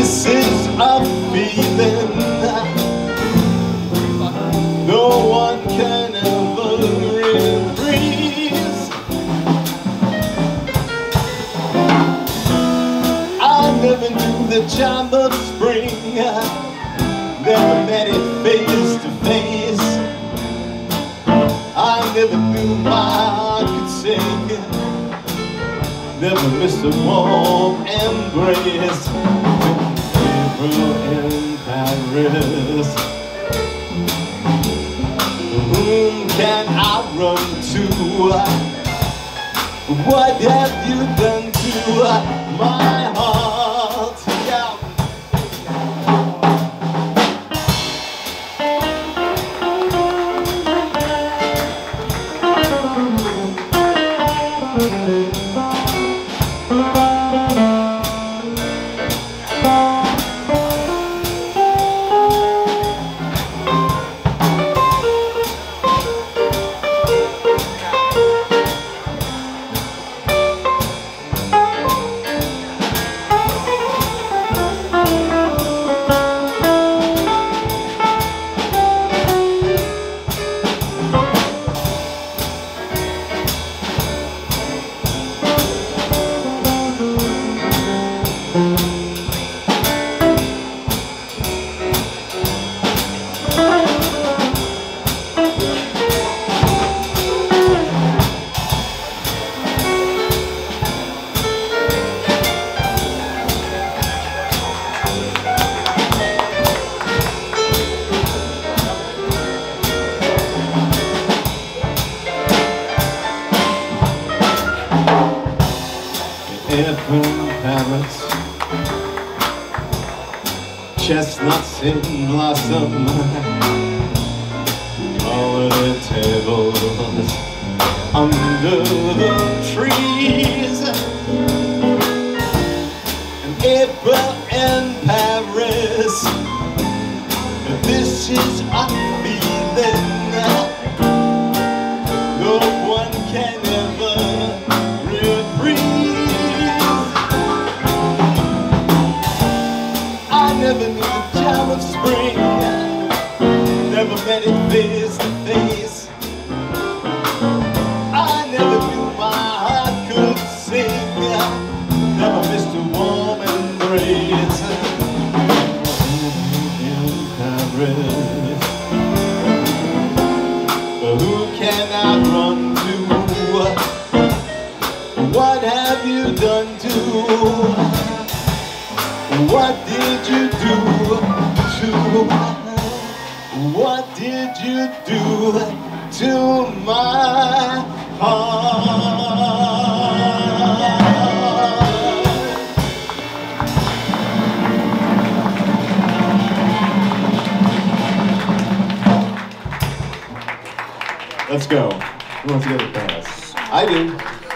This is a feeling no one can ever reprise. I never knew the charm of spring, never met it face to face. I never knew my heart could sing, never missed a warm embrace. April in Paris, whom can I run to? What have you done to my heart? Yeah. April Paris, chestnuts in blossom, holiday tables under the trees. And April in Paris, this is a feeling no one can ever reprise. I never knew the charm of spring, never met it face to face. I never knew my heart could sing, never missed a warm embrace. In Paris, who can I run to? What have you done to? What did you do to? What did you do to my heart? Let's go. Who wants to get a pass? I do.